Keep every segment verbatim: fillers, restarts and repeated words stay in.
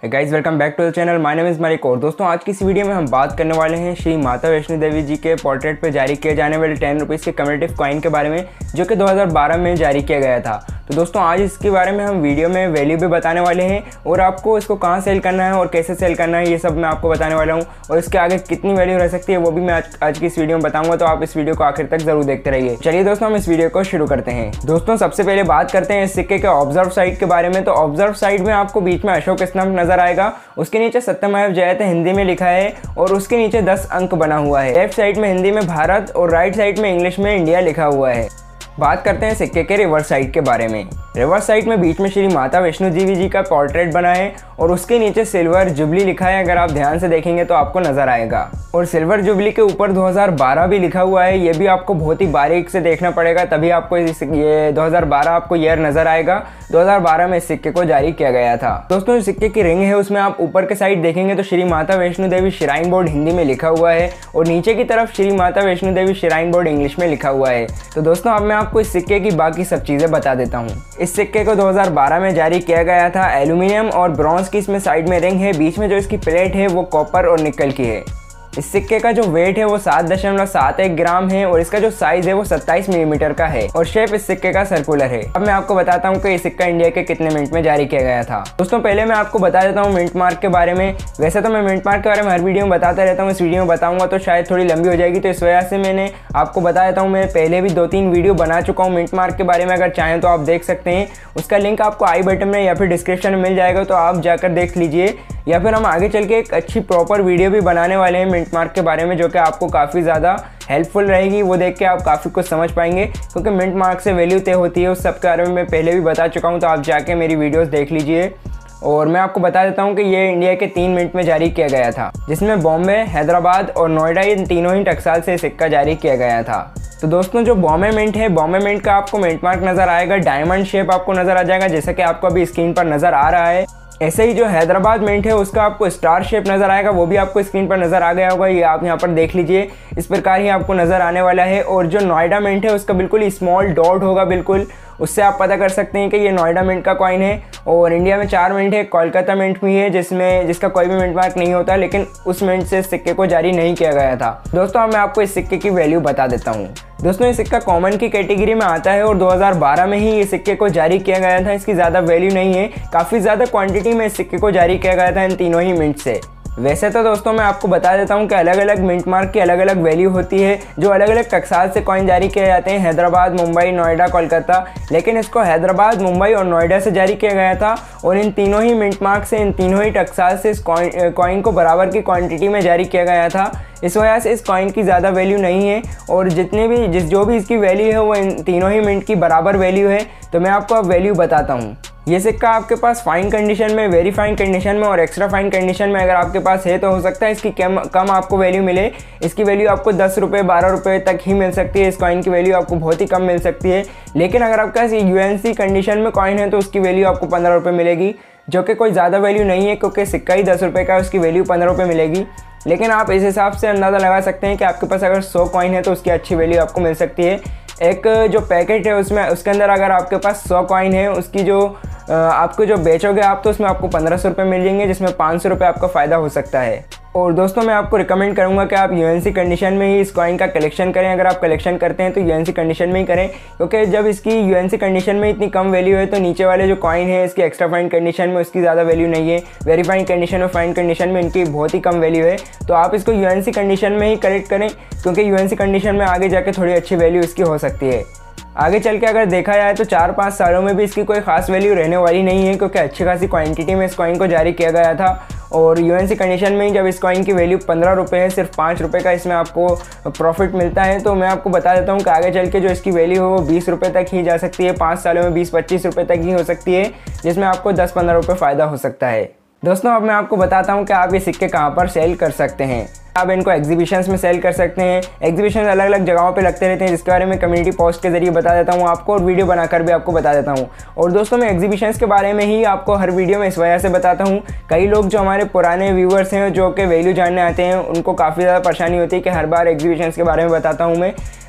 Guys welcome back to the channel. My name is Malik. और दोस्तों आज की इस वीडियो में हम बात करने वाले हैं श्री माता वैष्णो देवी जी के पोर्ट्रेट पर जारी किए जाने वाले टेन रुपीज़ के कमेमोरेटिव कॉइन के बारे में, जो कि दो हज़ार बारह में जारी किया गया था। तो दोस्तों आज इसके बारे में हम वीडियो में वैल्यू भी बताने वाले हैं और आपको इसको कहाँ सेल करना है और कैसे सेल करना है ये सब मैं आपको बताने वाला हूँ। और इसके आगे कितनी वैल्यू रह सकती है वो भी मैं आज, आज की इस वीडियो में बताऊंगा, तो आप इस वीडियो को आखिर तक जरूर देखते रहिए। चलिए दोस्तों हम इस वीडियो को शुरू करते हैं। दोस्तों सबसे पहले बात करते हैं इस सिक्के के ऑब्जर्व साइड के बारे में। तो ऑब्जर्व साइड में आपको बीच में अशोक स्तंभ नजर आएगा, उसके नीचे सत्यमेव जयते हिंदी में लिखा है और उसके नीचे दस अंक बना हुआ है। लेफ्ट साइड में हिंदी में भारत और राइट साइड में इंग्लिश में इंडिया लिखा हुआ है। बात करते हैं सिक्के के रिवर्स साइड के बारे में। रिवर्स साइड में बीच में श्री माता वैष्णो देवी जी का पोर्ट्रेट बना है और उसके नीचे सिल्वर जुबली लिखा है। अगर आप ध्यान से देखेंगे तो आपको नजर आएगा। और सिल्वर जुबली के ऊपर दो हज़ार बारह भी लिखा हुआ है। ये भी आपको बहुत ही बारीक से देखना पड़ेगा, तभी आपको इस ये दो हज़ार बारह आपको ईयर नजर आएगा। दो हज़ार बारह में इस सिक्के को जारी किया गया था। दोस्तों जो सिक्के की रिंग है उसमें आप ऊपर के साइड देखेंगे तो श्री माता वैष्णो देवी श्राइन बोर्ड हिंदी में लिखा हुआ है और नीचे की तरफ Shri Mata Vaishno Devi shrine board English में लिखा हुआ है। तो दोस्तों अब मैं आपको इस सिक्के की बाकी सब चीजें बता देता हूँ। इस सिक्के को दो हज़ार बारह में जारी किया गया था। एल्यूमिनियम और ब्रॉन्ज की इसमें साइड में रिंग है, बीच में जो इसकी प्लेट है वो कॉपर और निकल की है। इस सिक्के का जो वेट है वो सात दशमलव सात एक ग्राम है और इसका जो साइज है वो सत्ताईस मिलीमीटर का है और शेप इस सिक्के का सर्कुलर है। अब मैं आपको बताता हूँ कि ये सिक्का इंडिया के कितने मिनट में जारी किया गया था। दोस्तों पहले मैं आपको बता देता हूँ मिंट मार्क के बारे में। वैसे तो मैं मिंट मार्क के बारे में हर वीडियो में बताता रहता हूँ, इस वीडियो में बताऊंगा तो शायद थोड़ी लंबी हो जाएगी, तो इस वजह से मैंने आपको बता देता हूँ। मैं पहले भी दो तीन वीडियो बना चुका हूँ मिंट मार्क के बारे में, अगर चाहें तो आप देख सकते हैं। उसका लिंक आपको आई बटन में या फिर डिस्क्रिप्शन में मिल जाएगा, तो आप जाकर देख लीजिए। या फिर हम आगे चल के एक अच्छी प्रॉपर वीडियो भी बनाने वाले हैं मिंट मार्क के बारे में, जो कि आपको काफ़ी ज़्यादा हेल्पफुल रहेगी। वो देख के आप काफ़ी कुछ समझ पाएंगे, क्योंकि मिंट मार्क से वैल्यू तय होती है। उस सब के बारे में मैं पहले भी बता चुका हूँ, तो आप जाके मेरी वीडियोस देख लीजिए। और मैं आपको बता देता हूँ कि ये इंडिया के तीन मिनट में जारी किया गया था, जिसमें बॉम्बे, हैदराबाद और नोएडा इन तीनों ही टकसाल से सिक्का जारी किया गया था। तो दोस्तों जो बॉम्बे मिंट है, बॉम्बे मिंट का आपको मिंट मार्क नज़र आएगा, डायमंड शेप आपको नज़र आ जाएगा, जैसा कि आपको अभी स्क्रीन पर नज़र आ रहा है। ऐसे ही जो हैदराबाद मिंट है उसका आपको स्टार शेप नज़र आएगा, वो भी आपको स्क्रीन पर नज़र आ गया होगा, ये आप यहाँ पर देख लीजिए। इस प्रकार ही आपको नज़र आने वाला है। और जो नोएडा मिंट है उसका बिल्कुल स्मॉल डॉट होगा, बिल्कुल उससे आप पता कर सकते हैं कि ये नोएडा मिंट का कॉइन है। और इंडिया में चार मिंट है, कोलकाता मिंट भी है जिसमें जिसका कोई भी मिंट मार्क नहीं होता, लेकिन उस मिंट से सिक्के को जारी नहीं किया गया था। दोस्तों अब मैं आपको इस सिक्के की वैल्यू बता देता हूँ। दोस्तों ये सिक्का कॉमन की कैटेगरी में आता है और दो हज़ार बारह में ही ये सिक्के को जारी किया गया था। इसकी ज़्यादा वैल्यू नहीं है, काफ़ी ज़्यादा क्वांटिटी में इस सिक्के को जारी किया गया था इन तीनों ही मिंट से। वैसे तो दोस्तों मैं आपको बता देता हूँ कि अलग अलग मिंट मार्क की अलग अलग वैल्यू होती है, जो अलग अलग टकसाल से कॉइन जारी किए जाते हैं, हैदराबाद, मुंबई, नोएडा, कोलकाता। लेकिन इसको हैदराबाद, मुंबई और नोएडा से जारी किया गया था और इन तीनों ही मिंट मार्क से, इन तीनों ही टकसाल से इस कॉइन को बराबर की क्वांटिटी में जारी किया गया था। इस वजह से इस कॉइन की ज़्यादा वैल्यू नहीं है और जितने भी जिस जो भी इसकी वैल्यू है वो इन तीनों ही मिंट की बराबर वैल्यू है। तो मैं आपको अब वैल्यू बताता हूँ। ये सिक्का आपके पास फाइन कंडीशन में, वेरी फाइन कंडीशन में और एक्स्ट्रा फाइन कंडीशन में अगर आपके पास है तो हो सकता है इसकी कम कम आपको वैल्यू मिले। इसकी वैल्यू आपको दस रुपये बारह रुपये तक ही मिल सकती है। इस कॉइन की वैल्यू आपको बहुत ही कम मिल सकती है। लेकिन अगर आपके पास यू एन सी कंडीशन में कॉइन है तो उसकी वैल्यू आपको पंद्रह रुपये मिलेगी, जो कि कोई ज़्यादा वैल्यू नहीं है, क्योंकि सिक्का ही दस रुपये का है, उसकी वैल्यू पंद्रह रुपये मिलेगी। लेकिन आप इस हिसाब से अंदाज़ा लगा सकते हैं कि आपके पास अगर सौ कॉइन है तो उसकी अच्छी वैल्यू आपको मिल सकती है। एक जो पैकेट है उसमें उसके अंदर अगर आपके पास सौ कॉइन है, उसकी जो आपको जो बेचोगे आप तो उसमें आपको पंद्रह सौ रुपये मिल जाएंगे, जिसमें पाँच सौ रुपये आपका फ़ायदा हो सकता है। और दोस्तों मैं आपको रिकमेंड करूंगा कि आप यूएनसी कंडीशन में ही इस कॉइन का कलेक्शन करें। अगर आप कलेक्शन करते हैं तो यूएनसी कंडीशन में ही करें, क्योंकि जब इसकी यूएनसी कंडीशन में इतनी कम वैल्यू है तो नीचे वाले जो कॉइन है इसकी एक्स्ट्रा फाइन कंडीशन में उसकी ज़्यादा वैल्यू नहीं है, वेरीफाइन कंडीशन और फाइन कंडीशन में इनकी बहुत ही कम वैल्यू है। तो आप इसको यूएनसी कंडीशन में ही कलेक्ट करें, क्योंकि यूएनसी कंडीशन में आगे जाके थोड़ी अच्छी वैल्यू इसकी हो सकती है। आगे चल के अगर देखा जाए तो चार पाँच सालों में भी इसकी कोई खास वैल्यू रहने वाली नहीं है, क्योंकि अच्छी खासी क्वांटिटी में इस कॉइन को जारी किया गया था। और यूएनसी कंडीशन में ही जब इस कॉइन की वैल्यू पंद्रह रुपये है, सिर्फ पाँच रुपये का इसमें आपको प्रॉफिट मिलता है। तो मैं आपको बता देता हूँ कि आगे चल के जो इसकी वैल्यू है वो बीस रुपये तक ही जा सकती है, पाँच सालों में बीस पच्चीस रुपये तक ही हो सकती है, जिसमें आपको दस पंद्रह रुपये फ़ायदा हो सकता है। दोस्तों अब मैं आपको बताता हूँ कि आप ये सिक्के कहाँ पर सेल कर सकते हैं। आप इनको एग्जीबिशंस में सेल कर सकते हैं। एग्जीबिशन अलग अलग जगहों पे लगते रहते हैं, जिसके बारे में कम्युनिटी पोस्ट के जरिए बता देता हूँ आपको और वीडियो बनाकर भी आपको बता देता हूँ। और दोस्तों मैं एग्जीबिशंस के बारे में ही आपको हर वीडियो में इस वजह से बताता हूँ, कई लोग जो हमारे पुराने व्यूवर्स हैं जो कि वैल्यू जानने आते हैं उनको काफ़ी ज़्यादा परेशानी होती है कि हर बार एग्जीबिशंस के बारे में बताता हूँ मैं।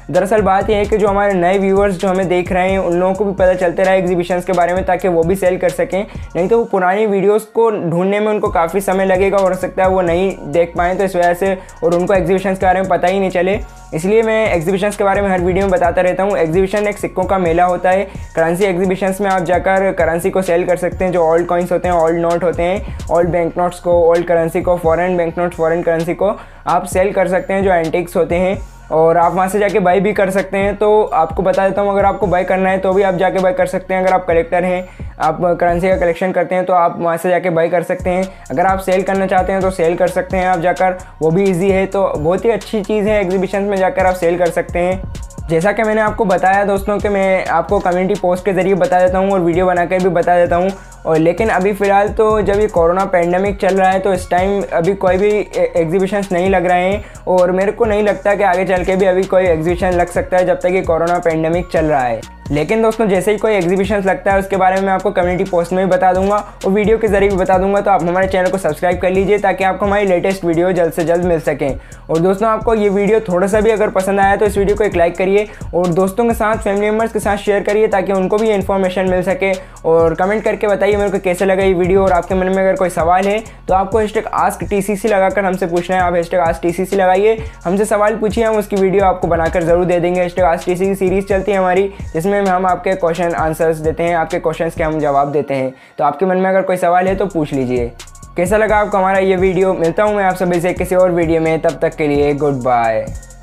दरअसल बात यह है कि जो हमारे नए व्यूअर्स जो हमें देख रहे हैं उन लोगों को भी पता चलते रहे एग्जीबिशंस के बारे में, ताकि वो भी सेल कर सकें। नहीं तो वो पुरानी वीडियोस को ढूंढने में उनको काफ़ी समय लगेगा और हो सकता है वो नहीं देख पाएँ, तो इस वजह से और उनको एग्जीबिशंस के बारे में पता ही नहीं चले। इसलिए मैं एग्जीबिशंस के बारे में हर वीडियो में बताता रहता हूँ। एग्जीबिशन एक सिक्कों का मेला होता है। करेंसी एग्जीबिशंस में आप जाकर करेंसी को सेल कर सकते हैं, जो ओल्ड कॉइन्स होते हैं, ओल्ड नोट होते हैं, ओल्ड बैंक नोट्स को, ओल्ड करेंसी को, foreign bank notes, foreign currency को आप सेल कर सकते हैं, जो एंटिक्स होते हैं, और आप वहाँ से जाके बाई भी कर सकते हैं। तो आपको बता देता हूँ, अगर आपको बाई करना है तो भी आप जाके बाई कर सकते हैं। अगर आप कलेक्टर हैं, आप करेंसी का कलेक्शन करते हैं, तो आप वहाँ से जाके बाई कर सकते हैं। अगर आप सेल करना चाहते हैं तो सेल कर सकते हैं आप जाकर, वो भी ईजी है। तो बहुत ही अच्छी चीज़ है, एग्जीबिशन में जाकर आप सेल कर सकते हैं। जैसा कि मैंने आपको बताया दोस्तों कि मैं आपको कम्युनिटी पोस्ट के ज़रिए बता देता हूँ और वीडियो बनाकर भी बता देता हूँ। और लेकिन अभी फ़िलहाल तो जब ये कोरोना पैंडमिक चल रहा है तो इस टाइम अभी कोई भी एग्जीबिशंस नहीं लग रहे हैं, और मेरे को नहीं लगता कि आगे चल के भी अभी कोई एग्जीबिशन लग सकता है जब तक ये कोरोना पैंडमिक चल रहा है। लेकिन दोस्तों जैसे ही कोई एग्जीबिशंस लगता है उसके बारे में मैं आपको कम्युनिटी पोस्ट में भी बता दूंगा और वीडियो के जरिए भी बता दूंगा। तो आप हमारे चैनल को सब्सक्राइब कर लीजिए ताकि आपको हमारी लेटेस्ट वीडियो जल्द से जल्द मिल सकें। और दोस्तों आपको ये वीडियो थोड़ा सा भी अगर पसंद आया तो इस वीडियो को एक लाइक करिए और दोस्तों के साथ, फैमिली मेम्बर्स के साथ शेयर करिए ताकि उनको भी ये इन्फॉर्मेशन मिल सके। और कमेंट करके बताइए मेरे को कैसे लगा ये वीडियो, और आपके मन में अगर कोई सवाल है तो आपको हैशटैग आस्क टीसीसी लगाकर हमसे पूछना है। आप हैशटैग आस्क टीसीसी लगाइए, हमसे सवाल पूछिए, हम उसकी वीडियो आपको बनाकर ज़रूर दे देंगे। हैशटैग आस्क टीसीसी सीरीज़ चलती है हमारी, जिसमें हम आपके क्वेश्चन आंसर्स देते हैं, आपके क्वेश्चंस के हम जवाब देते हैं। तो आपके मन में अगर कोई सवाल है तो पूछ लीजिए। कैसा लगा आपको हमारा ये वीडियो? मिलता हूँ मैं आप सभी से किसी और वीडियो में, तब तक के लिए गुड बाय।